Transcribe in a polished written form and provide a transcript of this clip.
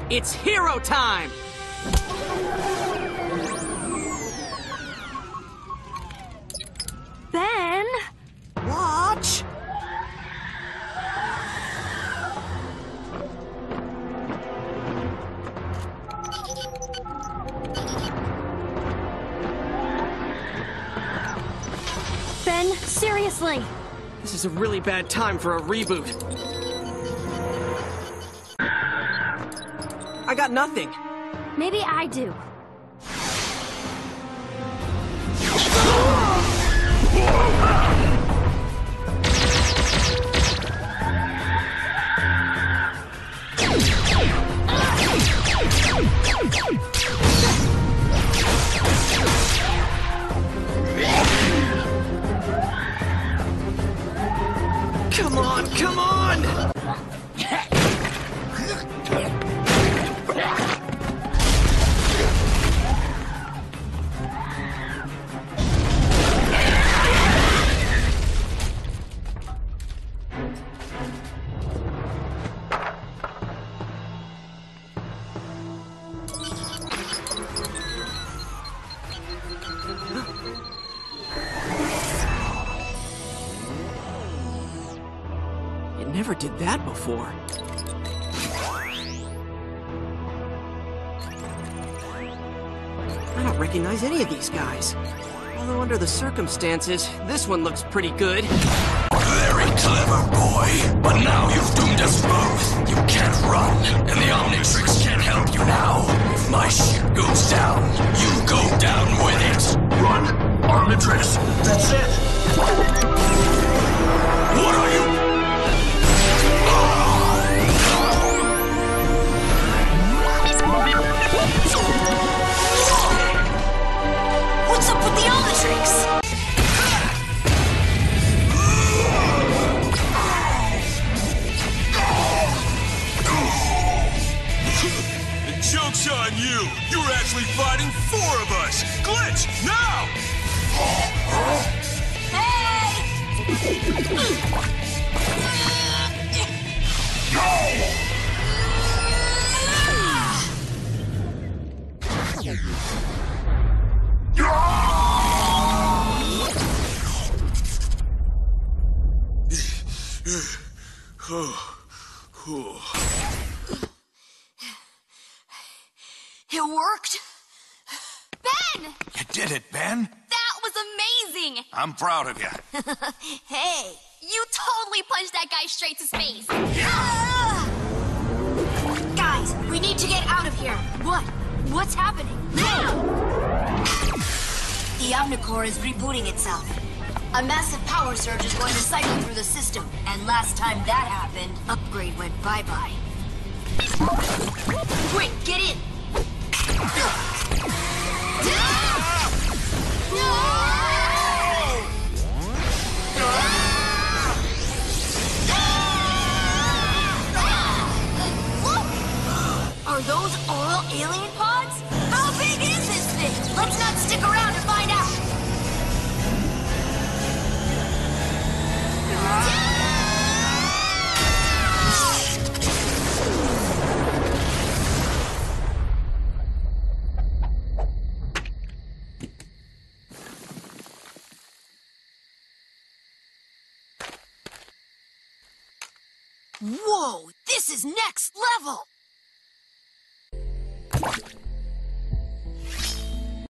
It's hero time! Ben? Watch! Ben, seriously! This is a really bad time for a reboot. I got nothing. Maybe I do. Come on, come on! It never did that before. I don't recognize any of these guys. Although under the circumstances, this one looks pretty good. Very clever, boy. But now you've doomed us both. You can't run, and the Omnitrix can't help you now. If my ship goes down, you go down with it. Run, Omnitrix. That's it. What are you? What's up with the Omnitrix? The joke's on you. You're actually fighting four of us. Glitch, now! It worked? Ben! You did it, Ben. That was amazing! I'm proud of you. Hey, you totally punched that guy straight to space. Guys, we need to get out of here. What? What's happening? The Omnicore is rebooting itself. A massive power surge is going to cycle through the system. And last time that happened, upgrade went bye-bye. Quick, get in! Are those oral alien pods? How big is this thing? Let's not stick around to find out. Whoa, this is next level!